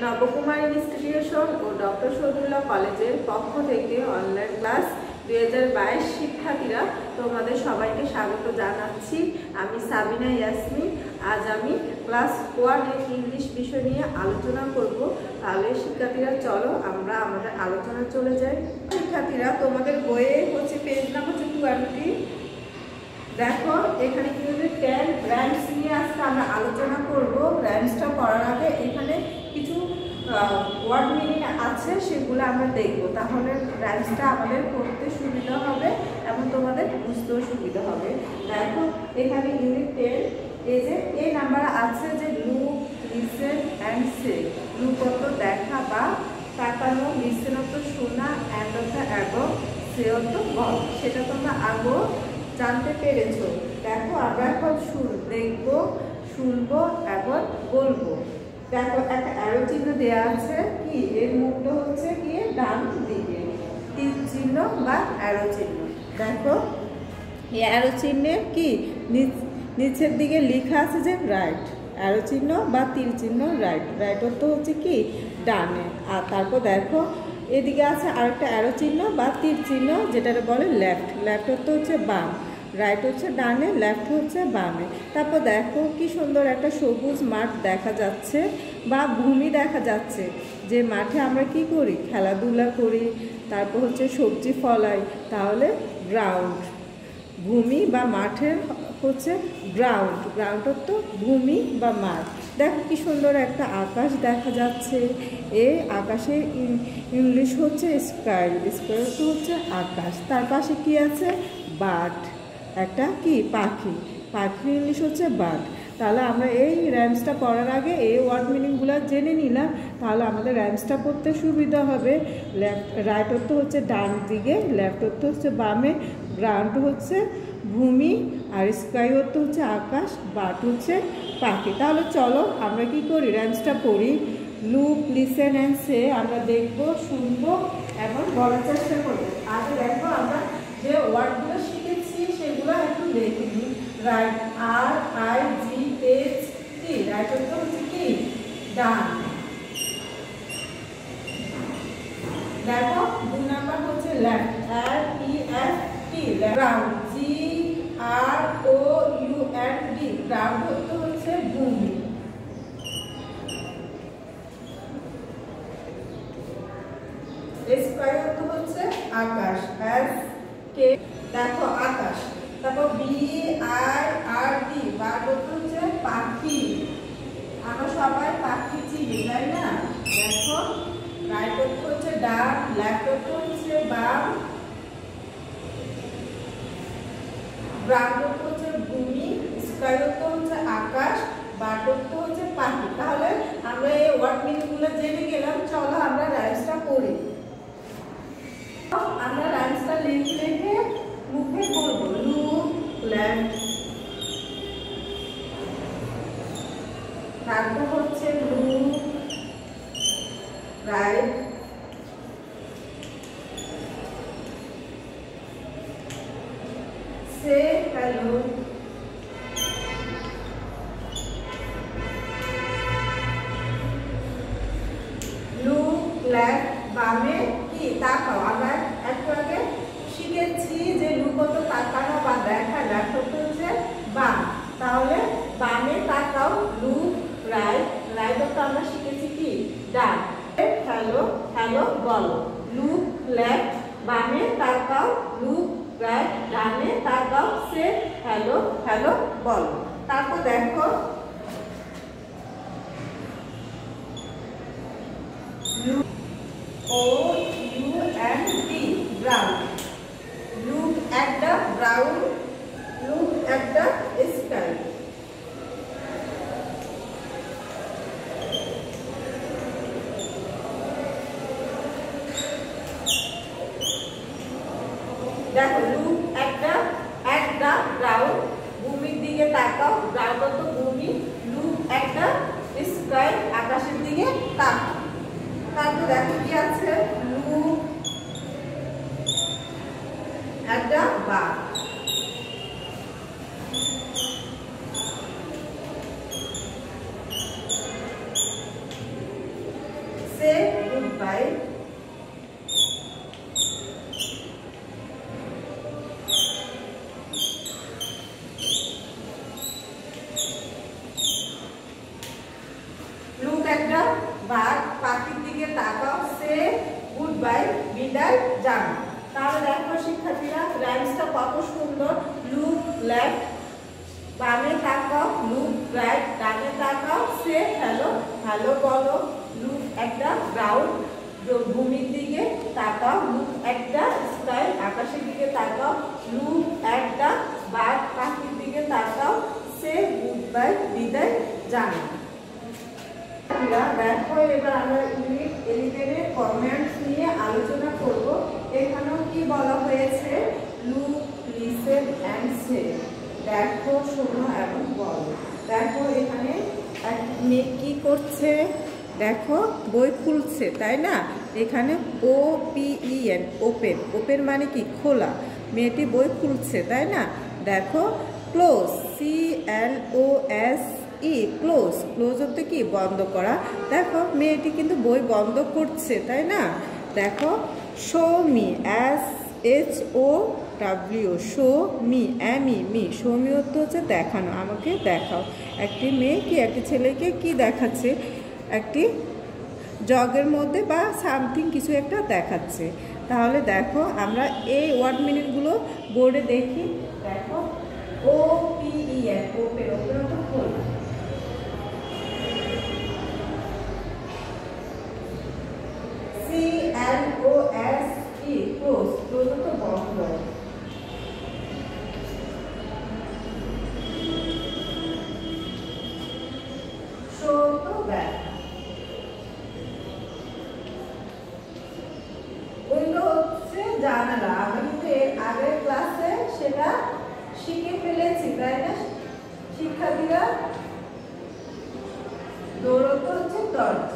Nabakumar institution ও doctor Shahidullah কলেজের পক্ষ থেকে অনলাইন ক্লাস 2022 শিক্ষার্থীরা তোমাদের সবাইকে স্বাগত জানাচ্ছি। আমি সাবিনা ইয়াসমিন। আজ আমি ক্লাস 1 এর ইংলিশ বিষয় নিয়ে আলোচনা করব। তাহলে শিক্ষার্থীরা চলো আমরা আমাদের আলোচনা চলে যাই। শিক্ষার্থীরা তোমাদের বইয়ে হচ্ছে পেজ নাম্বার 20। দেখো এখানে কিন্তু 10 ব্র্যান্ডস নিয়ে আজকে আমরা আলোচনা করব। ব্র্যান্ডসটা পড়ার আগে এখানে কিছু ওয়ার্ড মিনিং আছে, সেগুলো আমরা দেখব। তাহলে ব্র্যান্ডসটা আমাদের পড়তে সুবিধা হবে এবং তোমাদের বুঝতেও সুবিধা হবে। দেখো এখানে ইউনিট 10 এই যে এই নাম্বার আছে যে look, listen and say. Look অর্থ দেখা বা তাকানো, লিসেন অর্থ শোনা, অ্যান্ড অর্থ এবং, সে অর্থ বল। সেটা তোমরা আগেও জানতে পেরেছো। দেখো আমরা এখন দেখবো, শুনবো এবং বলবো। দেখো একটা অ্যারো চিহ্ন দেওয়া আছে, কি এর মুখটা হচ্ছে কি ডান দিকে, তীর চিহ্ন বা অ্যারো চিহ্ন। দেখো এই অ্যারো চিহ্নের কি নিচের দিকে লেখা আছে যে রাইট, অ্যারো চিহ্ন বা তীর চিহ্ন রাইট। রাইট অর্থ হচ্ছে কি ডানে। আর তারপর দেখো এদিকে আছে আরেকটা অ্যারো চিহ্ন বা তীর চিহ্ন, যেটা বলে লেফট। লেফট অর্থ হচ্ছে বাম, রাইট হচ্ছে ডানে, লেফট হচ্ছে বামে। তারপর দেখো কি সুন্দর একটা সবুজ মাঠ দেখা যাচ্ছে বা ভূমি দেখা যাচ্ছে, যে মাঠে আমরা কি করি, খেলাধুলা করি, তারপর হচ্ছে সবজি ফলাই। তাহলে গ্রাউন্ড, ভূমি বা মাঠের হচ্ছে গ্রাউন্ড। গ্রাউন্ড অর্থ ভূমি বা মাঠ। দেখো কি সুন্দর একটা আকাশ দেখা যাচ্ছে। এই আকাশের ইংলিশ হচ্ছে স্কাই। স্কাই অর্থ হচ্ছে আকাশ। তার পাশে কি আছে, বার্ড, একটা কি পাখি। পাখির ইংলিশ হচ্ছে বার্ড। তাহলে আমরা এই র্যামসটা পড়ার আগে এই ওয়ার্ড মিনিংগুলো জেনে নিলাম, তাহলে আমাদের র্যামসটা পড়তে সুবিধা হবে। লেফট, রাইট অর্থ হচ্ছে ডান দিকে, লেফট অর্থ হচ্ছে বামে, গ্রাউন্ড হচ্ছে ভূমি, আর স্কাই অর্থ হচ্ছে আকাশ, বার্ড হচ্ছে পাখি। তাহলে চলো আমরা কি করি, র্যামসটা পড়ি। লুক, লিসেন অ্যান্ড সে আমরা দেখবো, শুনবো এবং বলার চেষ্টা করবো। আগে দেখো আমরা যে ওয়ার্ডগুলো শিখেছি সেগুলো একটু দেখে নিই। রাইট, RIGHT, রাইট অর্থ হচ্ছে কি ডান। দেখো 2 নাম্বার হচ্ছে left, LEFT, ground, GROUND, ground অর্থ হচ্ছে ভূমি। স্কাই অর্থ হচ্ছে আকাশ, SK, দেখো আকাশ। তারপর BIRD, বার্ড অর্থ হচ্ছে পাখি। আমরা সবাই পাখি চিনি, তাই না? দেখো রাইট অর্থ হচ্ছে ডান, লেফট অর্থ হচ্ছে বাম, গ্রাউন্ড অর্থ হচ্ছে ভূমি, স্কাই অর্থ হচ্ছে আকাশ, বার্ড অর্থ হচ্ছে পাখি। তাহলে আমরা এই ওয়ার্ড মিনিংগুলো জেনে গেলাম। চলো আমরা রাইমসটা পড়ি। আমরা রাইমসটা লিখে মুখে বলবো। লুক, লেফট, তারপর হচ্ছে look, right, say hello, look, left, বামে কি তাকাও। আমরা একটু আগে শিখেছি যে লুক অর্থ তাকানো বা দেখা, লেফট অর্থ হচ্ছে বাম। তাহলে বামে তাকাও, লুক, রাইট, রাইট অর্থ আমরা শিখেছি কি ডান। হ্যালো, হ্যালো বলো। লুক, লেফট, বামে তাকাও, লুক, রাইট, ডানে তাকাও, সে হ্যালো, হ্যালো বলো। তারপর দেখো look, OUND, ground. Look at the ground. Look at the sky. দেখো লুক at the ground, ভূমির দিকে তাকাও, গ্রাউন্ড অর্থ ভূমি, লুক at the sky, আকাশের দিকে তাকাও। তারপর দেখো কি আছে, look at the bar, by look একটা বাঘ পাখির দিকে তাকাও সে গুড বাই বিদায় জানো। তাহলে দেখো শিক্ষার্থীরা রাইমসটা কত সুন্দর। লুক লেফট বামে তাকাও, লুক রাইট ডানে তাকাও, সে হ্যালো হ্যালো বলো। লুক একটা গ্রাউন্ড ভূমির দিকে তাকাও, লুক একটা স্কাই আকাশের দিকে তাকাও, লুক একটা বাঘ পাখির দিকে তাকাও, সে গুড বাই বিদায় জানো। দেখো এবার আমরা ইউনিট 11 কমেন্টস নিয়ে আলোচনা করব। এখানেও কি বলা হয়েছে, লুক লিসেন এন্ড সে, দেখো শোনো এবং বলো। দেখো এখানে এক মেয়ে কি করছে, দেখো বই খুলছে তাই না। এখানে OPEN ওপেন, ওপেন মানে কি খোলা, মেয়েটি বই খুলছে তাই না। দেখো ক্লোজ CLOS ক্লোজ, ক্লোজ হতে কি বন্ধ করা। দেখো মেয়েটি কিন্তু বই বন্ধ করছে তাই না। দেখো show me SHOW show me me, show me অর্থ হচ্ছে দেখানো, আমাকে দেখাও। একটি মেয়ে কি একটি ছেলেকে কি দেখাচ্ছে, একটি জগের মধ্যে বা সামথিং কিছু একটা দেখাচ্ছে। তাহলে দেখো আমরা এই ওয়ার্ড মিনিটগুলো বোর্ডে দেখি। দেখো OPEN ওপেন, ওপেন তো খোলা, CLOS ক্লোজ, ক্লোজ তো বন্ধ, শো তো দেখা, উইন্ডো হচ্ছে জানালা। আমরা কিন্তু এর আগের ক্লাসে সেটা শিখে ফেলেছি তাই না শিক্ষার্থীরা। দৌড়তে হচ্ছে দরজা।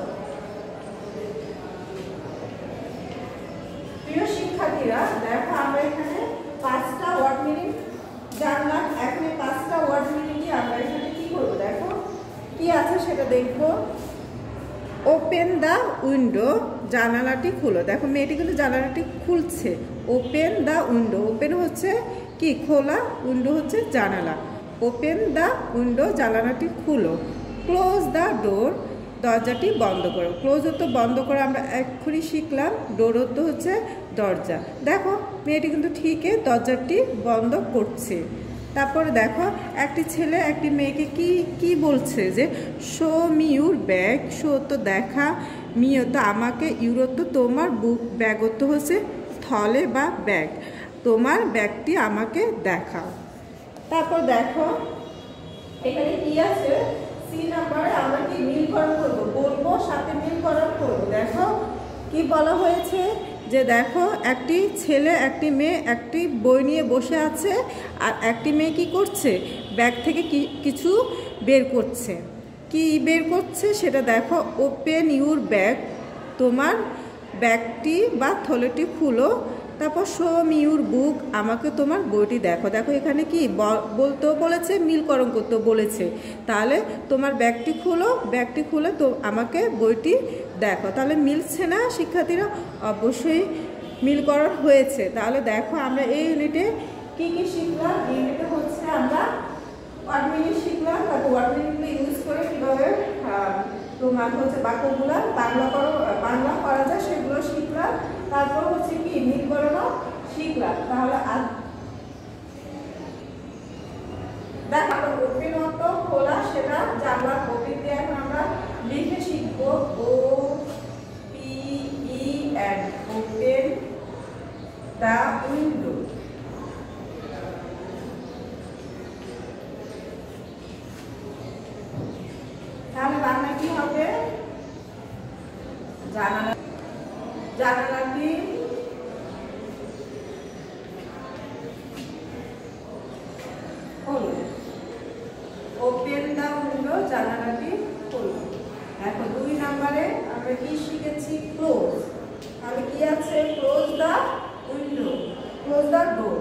প্রিয় শিক্ষার্থীরা দেখো আমরা এখানে 5টা ওয়ার্ড মিনিং জানলাম। এখন এই 5টা ওয়ার্ড মিনিংই আমরা এখানে কি করব, দেখো কি আছে সেটা দেখবো। ওপেন দ্য উইন্ডো, জানালাটি খুলো। দেখো মেয়েটি কিন্তু জানালাটি খুলছে। ওপেন দ্য উইন্ডো, ওপেন হচ্ছে কি খোলা, উইন্ডো হচ্ছে জানালা। ওপেন দ্য উইন্ডো, জানালাটি খুলো। ক্লোজ দ্য ডোর, দরজাটি বন্ধ করো। ক্লোজ হতো বন্ধ করা আমরা এক্ষুনি শিখলাম। ডোর হতো হচ্ছে দরজা। দেখো মেয়েটি কিন্তু ঠিকই দরজাটি বন্ধ করছে। তারপরে দেখো একটি ছেলে একটি মেয়েকে কি কি বলছে যে show me your bag, show তো দেখা, মি তো আমাকে, ইউর তো তোমার, বুক ব্যাগ তো হচ্ছে থলে বা ব্যাগ, তোমার ব্যাগটি আমাকে দেখাও। তারপর দেখো এখানে কি আছে, সি নাম্বারে আমরা কি মিলকরণ করবো, বলবো সাথে মিলকরণ করবো। দেখো কি বলা হয়েছে যে দেখো একটি ছেলে একটি মেয়ে একটি বই নিয়ে বসে আছে, আর একটি মেয়ে কি করছে, ব্যাগ থেকে কিছু বের করছে। কি বের করছে সেটা দেখো, ওপেন ইউর ব্যাগ, তোমার ব্যাগটি বা থলেটি খুলো। তারপর শো মি ইউর বুক, আমাকে তোমার বইটি দেখো। দেখো এখানে কি বলতেও বলেছে, মিলকরণ করতেও বলেছে। তাহলে তোমার ব্যাগটি খুলো, ব্যাগটি খুলে তো আমাকে বইটি দেখো। তাহলে মিলছে না শিক্ষার্থীরা, অবশ্যই মিলকরণ হয়েছে। তাহলে দেখো আমরা এই ইউনিটে কি কি শিখলাম। ইউনিটে হচ্ছে আমরা ওয়ার্ড মিনিং শিখলাম, তারপর ওয়ার্ড মিনিংগুলো ইউজ করে কীভাবে তোমার হচ্ছে বাক্যগুলো বাংলা করা যায় সেগুলো শিখলাম। তারপর হচ্ছে কি মিলকরণও শিখলাম। তাহলে দেখো ওপেন অর্থ খোলা, সেটা জানলাম। ওপেন দিয়ে এখন আমরা লিখে শিখবো OPEN ওপেন দ্য উইন্ডো। তাহলে বাংলা কি হবে, জানালাটি খোলো, ওপেন দ্য উইন্ডো, জানালাটি খোলো। দেখো 2 নম্বরে আমরা কি শিখেছি, ক্লোজ। তাহলে কি আছে, close the window, close the door.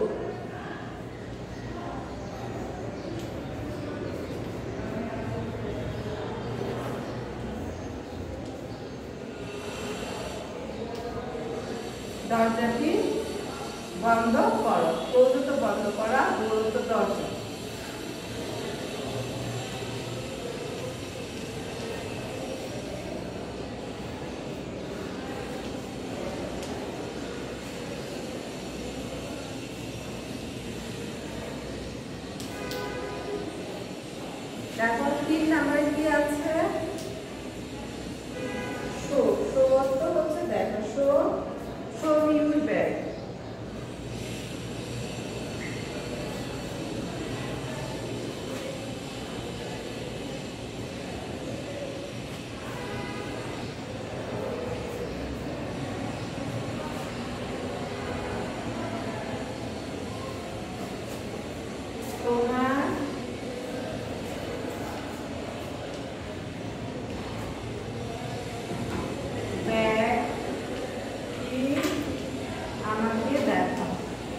দরজাটি বন্ধ করো। কৌতুক বন্ধ করা, দৌড়তো দরজা। দেখো 3 নম্বরে কি আছে? শো। শো অর্থ হচ্ছে দেখো, শো ইউর ব্যাগ। তোমার ব্যাগটি আমাকে দেখাও।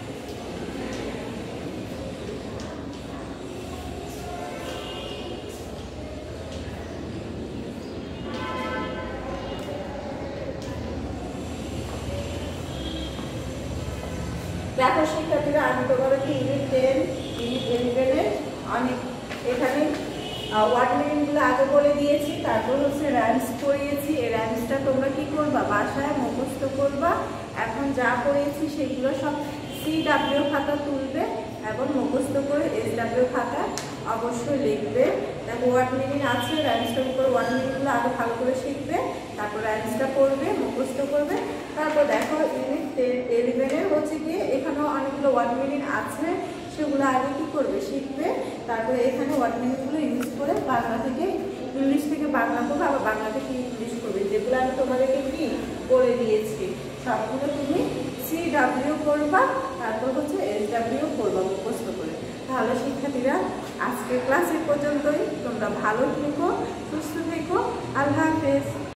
দেখো শিক্ষার্থীরা, আমি তোমাদেরকে ইউনিট 10 ইউনিট 11 অনেক এখানে ওয়ার্ড মিনিংগুলো আগে বলে দিয়েছি, তারপর হচ্ছে রাইমস পড়িয়েছি। এই রাইমসটা তোমরা কি করবা? বাসায় মুখস্থ করবা। এখন যা পড়িয়েছি সেগুলো সব CW খাতা তুলবে এবং মুখস্থ করে SW খাতা অবশ্যই লিখবে। দেখো ওয়ার্ড মিনিং আছে, রাইমসটার উপর ওয়ার্ড মিনিংগুলো আগে ভালো করে শিখবে, তারপর রাইমসটা পড়বে, মুখস্থ করবে। তারপর দেখো ইউনিট 11 হচ্ছে গিয়ে এখানেও অনেকগুলো ওয়ার্ড মিনিং আছে, সেগুলো আগে কি করবে? শিখবে। তারপরে এখানে ওয়ার্ড মিনিংগুলো ইউজ করে বাংলা থেকে ইংলিশ থেকে বাংলা করবে, আবার বাংলা থেকে ইংলিশ করবে। যেগুলো আমি তোমাদেরকে কি করে দিয়েছি সবগুলো তুমি CW করবা, তারপর হচ্ছে SW করবা মুখস্থ করে। তাহলে শিক্ষার্থীরা, আজকের ক্লাস এ পর্যন্তই। তোমরা ভালো থেকো, সুস্থ থেকো। আল্লাহ হাফেজ।